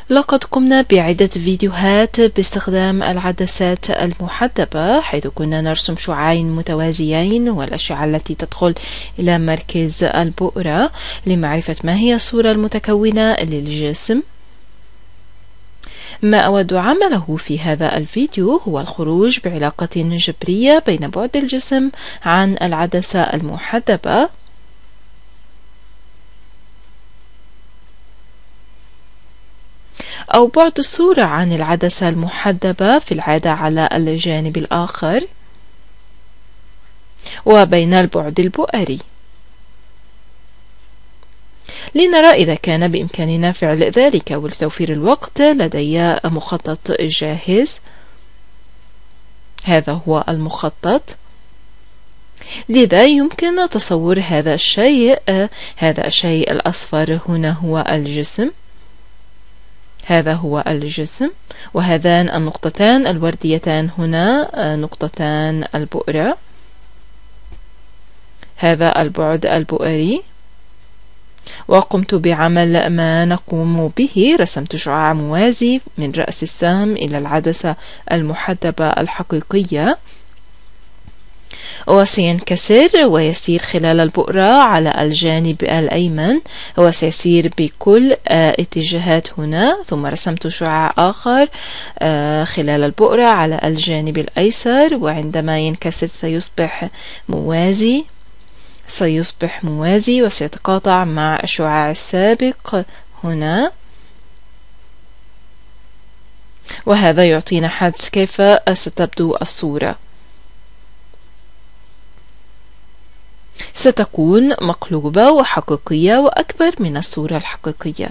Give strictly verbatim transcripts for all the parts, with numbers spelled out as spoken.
لقد قمنا بعدة فيديوهات باستخدام العدسات المحدبة، حيث كنا نرسم شعاعين متوازيين والأشعة التي تدخل إلى مركز البؤرة لمعرفة ما هي الصورة المتكونة للجسم. ما أود عمله في هذا الفيديو هو الخروج بعلاقة جبرية بين بعد الجسم عن العدسة المحدبة أو بعد الصورة عن العدسة المحدبة في العادة على الجانب الآخر، وبين البعد البؤري، لنرى إذا كان بإمكاننا فعل ذلك. ولتوفير الوقت لدي مخطط جاهز. هذا هو المخطط، لذا يمكن تصور هذا الشيء. هذا الشيء الأصفر هنا هو الجسم، هذا هو الجسم، وهذان النقطتان الورديتان هنا نقطتان البؤرة. هذا البعد البؤري، وقمت بعمل ما نقوم به. رسمت شعاع موازي من رأس السهم إلى العدسة المحدبة الحقيقية، وسينكسر ويسير خلال البؤرة على الجانب الأيمن، وسيسير بكل اتجاهات هنا. ثم رسمت شعاع آخر خلال البؤرة على الجانب الأيسر، وعندما ينكسر سيصبح موازي سيصبح موازي وسيتقاطع مع الشعاع السابق هنا، وهذا يعطينا حدس كيف ستبدو الصورة. ستكون مقلوبة وحقيقية وأكبر من الصورة الحقيقية.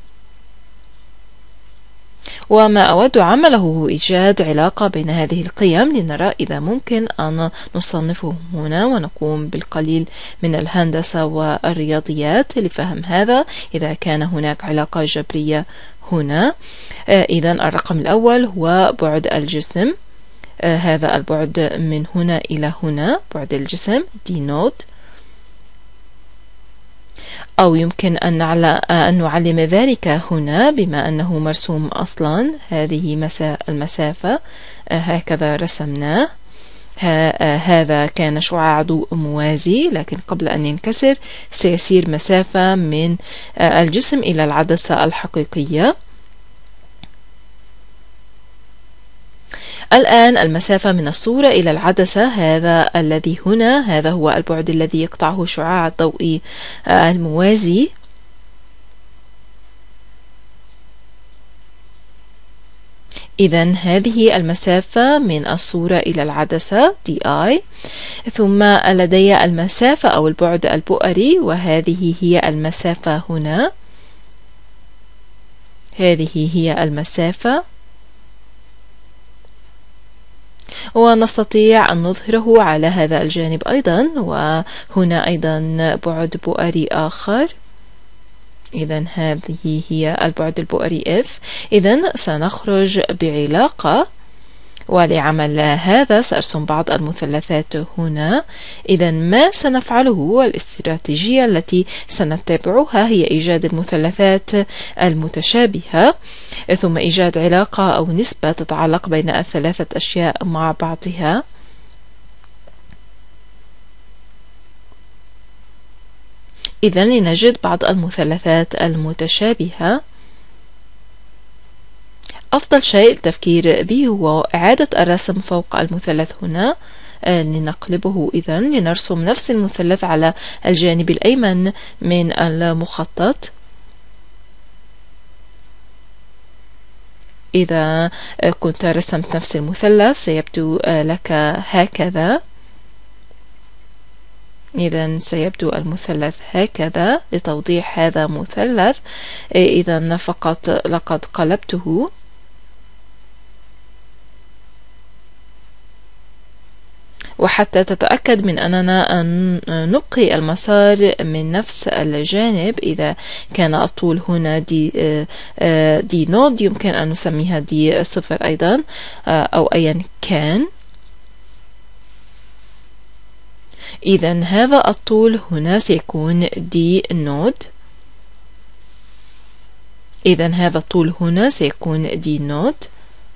وما أود عمله هو إيجاد علاقة بين هذه القيم لنرى إذا ممكن أن نصنفهم هنا، ونقوم بالقليل من الهندسة والرياضيات لفهم هذا. إذا كان هناك علاقة جبرية هنا، إذا الرقم الأول هو بعد الجسم. هذا البعد من هنا إلى هنا بعد الجسم دي نوت، أو يمكن أن نعلم ذلك هنا بما أنه مرسوم أصلا. هذه المسافة هكذا رسمناه. هذا كان شعاع ضوء موازي، لكن قبل أن ينكسر سيسير مسافة من الجسم إلى العدسة الحقيقية. الآن المسافة من الصورة إلى العدسة، هذا الذي هنا، هذا هو البعد الذي يقطعه شعاع الضوء الموازي. إذن هذه المسافة من الصورة إلى العدسة دي آي. ثم لدي المسافة أو البعد البؤري، وهذه هي المسافة هنا، هذه هي المسافة، ونستطيع أن نظهره على هذا الجانب أيضا، وهنا أيضا بعد بؤري آخر. إذن هذه هي البعد البؤري F. إذن سنخرج بعلاقة، ولعمل هذا سأرسم بعض المثلثات هنا. إذن ما سنفعله والاستراتيجية التي سنتبعها هي إيجاد المثلثات المتشابهة، ثم إيجاد علاقة أو نسبة تتعلق بين الثلاثة أشياء مع بعضها. إذن لنجد بعض المثلثات المتشابهة. أفضل شيء التفكير به هو إعادة الرسم فوق المثلث هنا لنقلبه. إذن لنرسم نفس المثلث على الجانب الأيمن من المخطط. إذا كنت رسمت نفس المثلث سيبدو لك هكذا. إذن سيبدو المثلث هكذا. لتوضيح هذا مثلث، إذن فقط لقد قلبته. وحتى تتأكد من أننا نبقي المسار من نفس الجانب، إذا كان الطول هنا دي, دي نود يمكن أن نسميها دي صفر أيضا، أو أيا كان. إذن هذا الطول هنا سيكون دي نود. إذن هذا الطول هنا سيكون دي نوت.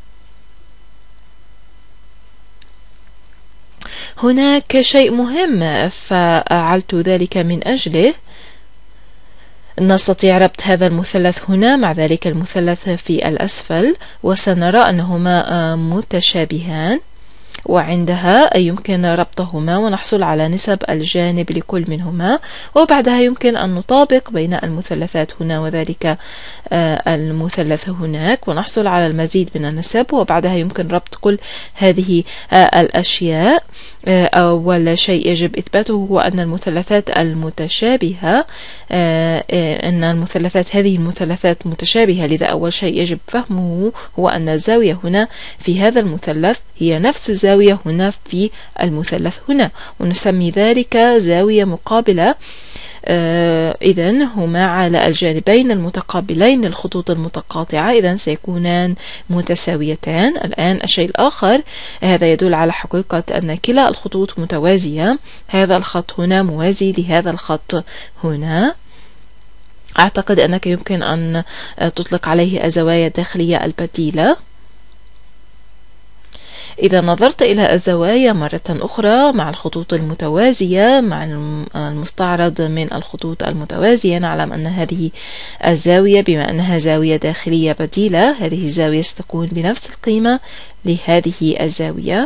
هناك شيء مهم فعلت ذلك من أجله. نستطيع ربط هذا المثلث هنا مع ذلك المثلث في الأسفل، وسنرى أنهما متشابهان، وعندها يمكن ربطهما ونحصل على نسب الجانب لكل منهما، وبعدها يمكن أن نطابق بين المثلثات هنا وذلك المثلث هناك ونحصل على المزيد من النسب، وبعدها يمكن ربط كل هذه الأشياء. أول شيء يجب إثباته هو أن المثلثات المتشابهة أن المثلثات هذه المثلثات متشابهة، لذا أول شيء يجب فهمه هو أن الزاوية هنا في هذا المثلث هي نفس الزاوية هنا في المثلث هنا، ونسمي ذلك زاوية مقابلة. آه إذن هما على الجانبين المتقابلين للخطوط المتقاطعة، إذن سيكونان متساويتان. الآن الشيء الآخر، هذا يدل على حقيقة أن كلا الخطوط متوازية، هذا الخط هنا موازي لهذا الخط هنا. أعتقد أنك يمكن أن تطلق عليه الزوايا الداخلية البديلة. إذا نظرت إلى الزوايا مرة أخرى مع الخطوط المتوازية مع المستعرض من الخطوط المتوازية، نعلم أن هذه الزاوية بما أنها زاوية داخلية بديلة، هذه الزاوية ستكون بنفس القيمة لهذه الزاوية.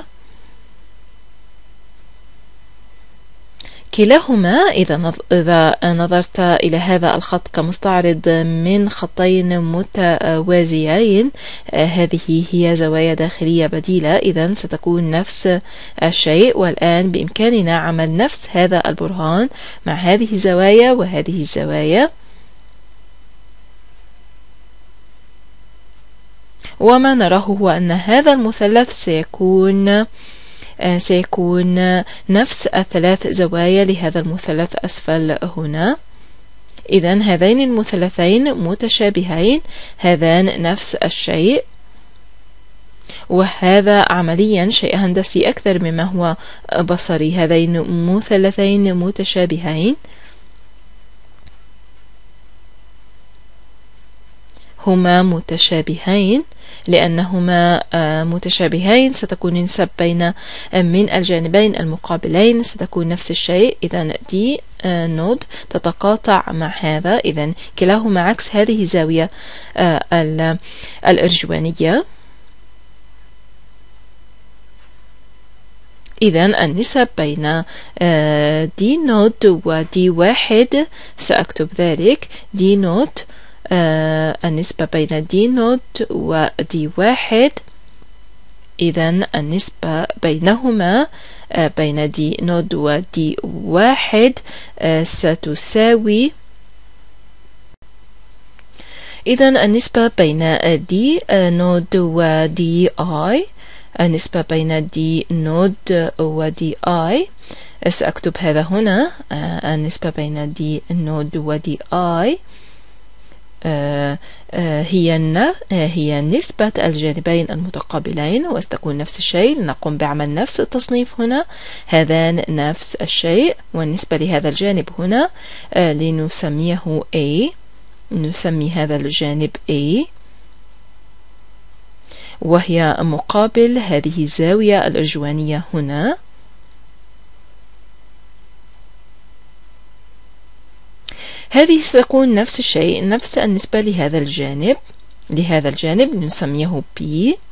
كلاهما إذا إذا نظرت إلى هذا الخط كمستعرض من خطين متوازيين، هذه هي زوايا داخلية بديلة، إذا ستكون نفس الشيء. والآن بإمكاننا عمل نفس هذا البرهان مع هذه الزوايا وهذه الزوايا، وما نراه هو أن هذا المثلث سيكون سيكون نفس الثلاث زوايا لهذا المثلث أسفل هنا. إذن هذين المثلثين متشابهين، هذان نفس الشيء، وهذا عمليا شيء هندسي أكثر مما هو بصري. هذين مثلثين متشابهين هما متشابهين لأنهما متشابهين، ستكون النسب بين من الجانبين المقابلين ستكون نفس الشيء. إذن دي نود تتقاطع مع هذا، إذن كلاهما عكس هذه الزاوية الأرجوانية. إذن النسب بين دي نود ودي واحد سأكتب ذلك. دي نود آه النسبة بين دي نود ودي واحد، إذن النسبة بينهما آه بين دي نود ودي واحد آه ستساوي، إذن النسبة بين دي نود ودي آي، النسبة بين دي نود ودي آي سأكتب هذا هنا. آه النسبة بين دي نود ودي آي آه آه هي آه هي نسبة الجانبين المتقابلين، وستكون نفس الشيء. نقوم بعمل نفس التصنيف هنا، هذان نفس الشيء، والنسبة لهذا الجانب هنا آه لنسميه A، نسمي هذا الجانب A، وهي مقابل هذه الزاوية الأرجوانية هنا. هذه ستكون نفس الشيء، نفس النسبة لهذا الجانب لهذا الجانب نسميه B،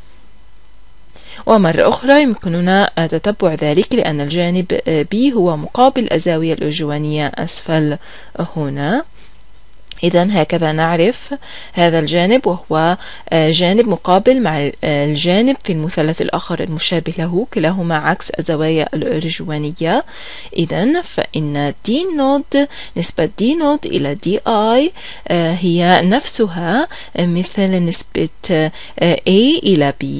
ومرة أخرى يمكننا تتبع ذلك لأن الجانب B هو مقابل الزاوية الأرجوانية أسفل هنا. إذن هكذا نعرف هذا الجانب، وهو جانب مقابل مع الجانب في المثلث الآخر المشابه له، كلاهما عكس الزوايا الأرجوانية. إذن فإن دي نود نسبة دي نود إلى دي آي هي نفسها مثل نسبة A إلى B.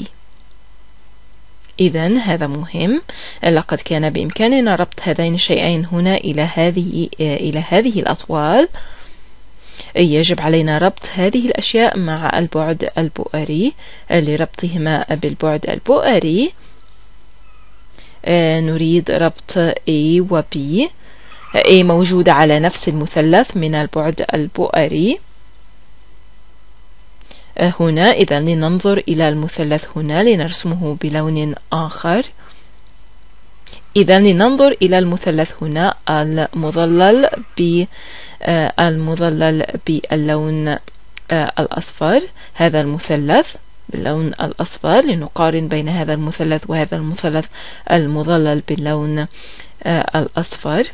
إذن هذا مهم، لقد كان بإمكاننا ربط هذين الشيئين هنا إلى هذه إلى هذه الأطوال. يجب علينا ربط هذه الأشياء مع البعد البؤري. لربطهما بالبعد البؤري نريد ربط A و B. A موجودة على نفس المثلث من البعد البؤري، هنا. إذا لننظر إلى المثلث هنا لنرسمه بلون آخر. إذا لننظر إلى المثلث هنا المظلل بالمظلل باللون الأصفر، هذا المثلث باللون الأصفر، لنقارن بين هذا المثلث وهذا المثلث المظلل باللون الأصفر.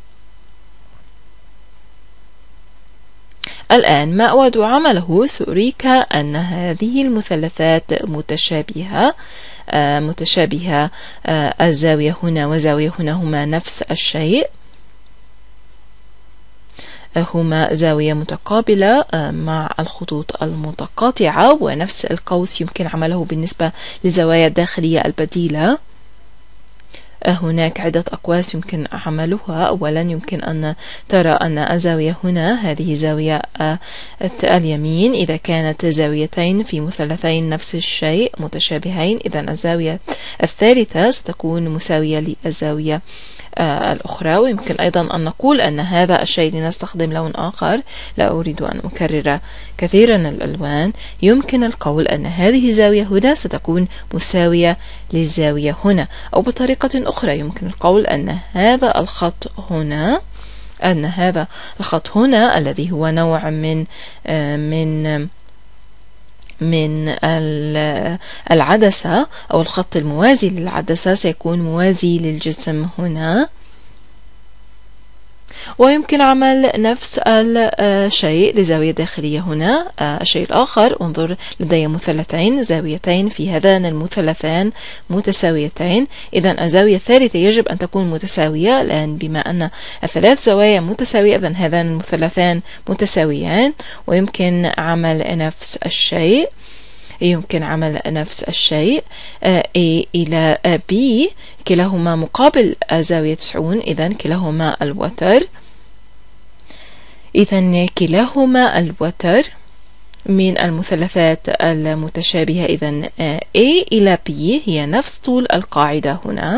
الآن ما أود عمله سأريك أن هذه المثلثات متشابهة متشابهة الزاوية هنا وزاوية هنا هما نفس الشيء، هما زاوية متقابلة مع الخطوط المتقاطعة، ونفس القوس يمكن عمله بالنسبة للزوايا الداخلية البديلة. هناك عدة أقواس يمكن عملها. أولا يمكن أن ترى أن الزاوية هنا هذه زاوية اليمين إذا كانت زاويتين في مثلثين نفس الشيء متشابهين، إذا الزاوية الثالثة ستكون مساوية للزاوية الأخرى. ويمكن أيضا أن نقول أن هذا الشيء لنستخدم لون آخر، لا أريد أن أكرر كثيرا الألوان. يمكن القول أن هذه الزاوية هنا ستكون مساوية للزاوية هنا، أو بطريقة أخرى يمكن القول أن هذا الخط هنا أن هذا الخط هنا الذي هو نوع من من من العدسة أو الخط الموازي للعدسة سيكون موازي للجسم هنا. ويمكن عمل نفس الشيء لزاوية داخلية هنا. الشيء الآخر انظر لدي مثلثين زاويتين في هذان المثلثان متساويتين، إذا الزاوية الثالثة يجب أن تكون متساوية، لأن بما أن الثلاث زوايا متساوية إذا هذان المثلثان متساويان. ويمكن عمل نفس الشيء يمكن عمل نفس الشيء A إلى B كلاهما مقابل زاوية تسعون، إذا كلاهما الوتر. إذا كلاهما الوتر من المثلثات المتشابهة. إذا A إلى B هي نفس طول القاعدة هنا.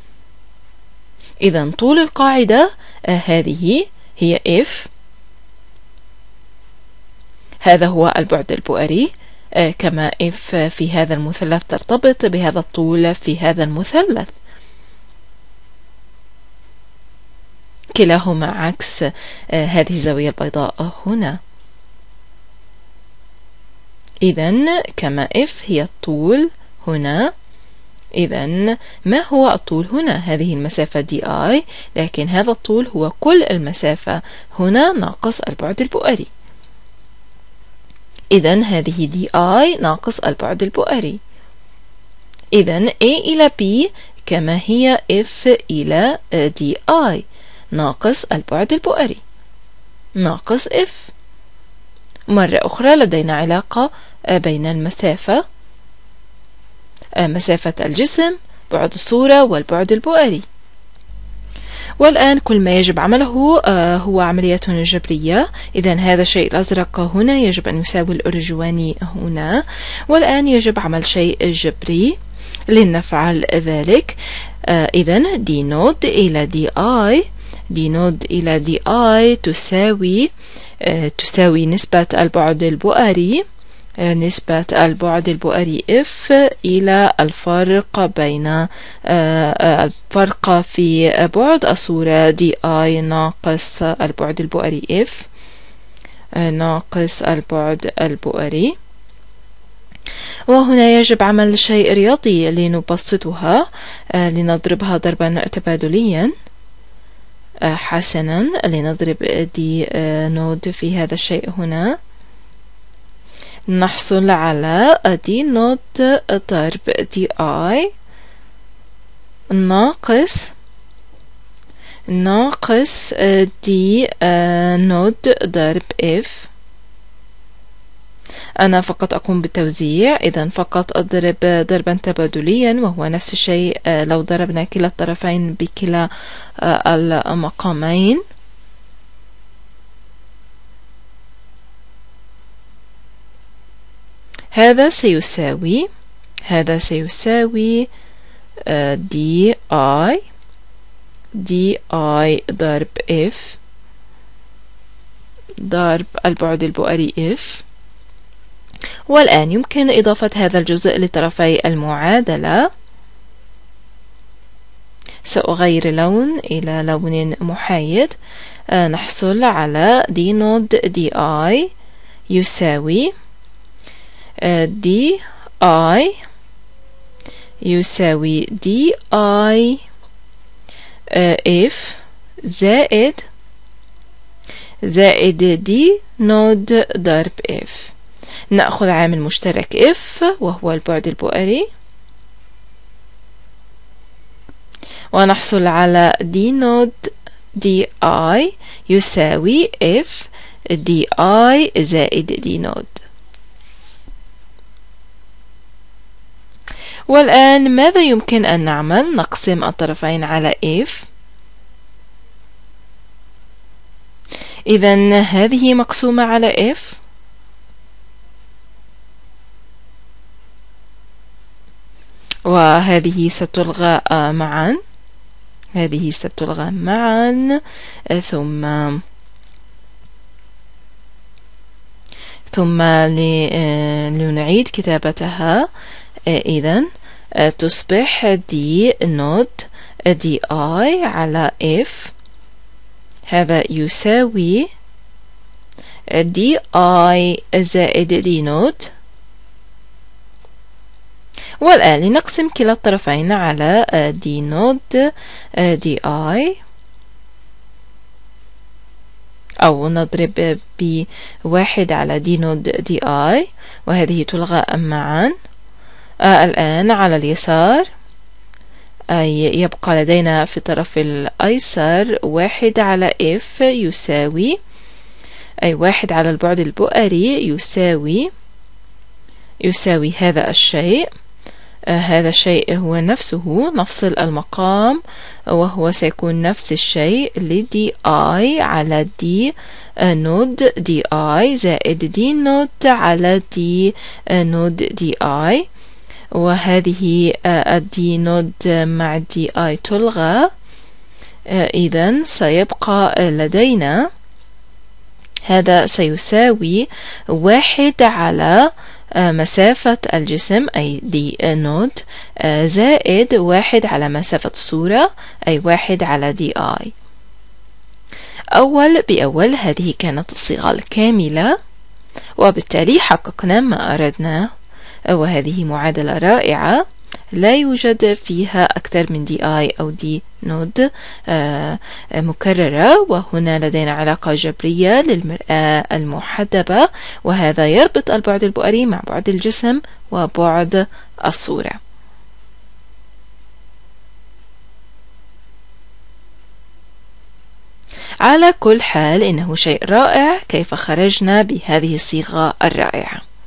إذا طول القاعدة هذه هي F، هذا هو البعد البؤري، كما F في هذا المثلث ترتبط بهذا الطول في هذا المثلث، كلاهما عكس هذه الزاوية البيضاء هنا. إذن كما F هي الطول هنا، إذن ما هو الطول هنا؟ هذه المسافة دي آي، لكن هذا الطول هو كل المسافة هنا ناقص البعد البؤري. إذن هذه دي آي ناقص البعد البؤري. إذن A إلى B كما هي F إلى دي آي ناقص البعد البؤري ناقص F. مرة أخرى لدينا علاقة بين المسافة مسافة الجسم، بعد الصورة، والبعد البؤري. والآن كل ما يجب عمله هو عملية جبرية. إذا هذا الشيء الأزرق هنا يجب أن يساوي الأرجواني هنا، والآن يجب عمل شيء جبري لنفعل ذلك. إذا دي نود إلى دي آي دي نود إلى دي آي تساوي تساوي نسبة البعد البؤري نسبة البعد البؤري F إلى الفرق بين الفرق في بعد الصورة دي آي ناقص البعد البؤري F ناقص البعد البؤري. وهنا يجب عمل شيء رياضي لنبسطها، لنضربها ضربا تبادليا. حسنا، لنضرب دي نود في هذا الشيء هنا، نحصل على دي نود ضرب دي آي ناقص ناقص دي نود ضرب اف. أنا فقط أقوم بالتوزيع، إذا فقط أضرب ضربا تبادليا، وهو نفس الشيء لو ضربنا كلا الطرفين بكلا المقامين. هذا سيساوي هذا سيساوي دي آي دي آي ضرب اف ضرب البعد البؤري اف والآن يمكن إضافة هذا الجزء لطرفي المعادلة. سأغير لون إلى لون محايد. آه نحصل على دي نود دي آي يساوي آه دي آي يساوي دي آي آه إف زائد زائد دي نود ضرب إف. نأخذ عامل مشترك إف وهو البعد البؤري، ونحصل على دي نود دي آي يساوي إف دي آي زائد دي نود. والآن ماذا يمكن أن نعمل؟ نقسم الطرفين على إف. إذن هذه مقسومة على إف، وهذه ستلغى معا، هذه ستلغى معا، ثم ثم لنعيد كتابتها. إذن تصبح دي نود دي آي على إف، هذا يساوي دي آي زائد دي نود. والآن لنقسم كلا الطرفين على دي نود دي آي، أو نضرب بواحد على دي نود دي آي، وهذه تلغى معا. آه الآن على اليسار أي يبقى لدينا في الطرف الأيسر واحد على إف يساوي أي واحد على البعد البؤري يساوي يساوي هذا الشيء. آه هذا الشيء هو نفسه، نفصل المقام، وهو سيكون نفس الشيء لدي آي على دي نود دي آي زائد دي نود على دي نود دي آي، وهذه الدي نود مع دي آي تلغى. إذن سيبقى لدينا هذا سيساوي واحد على مسافة الجسم أي دي نود زائد واحد على مسافة الصورة أي واحد على دي آي. أول بأول هذه كانت الصيغة الكاملة، وبالتالي حققنا ما أردناه، وهذه معادلة رائعة لا يوجد فيها أكثر من دي آي أو دي نود مكررة. وهنا لدينا علاقة جبرية للمرآة المحدبة، وهذا يربط البعد البؤري مع بعد الجسم وبعد الصورة. على كل حال إنه شيء رائع كيف خرجنا بهذه الصيغة الرائعة.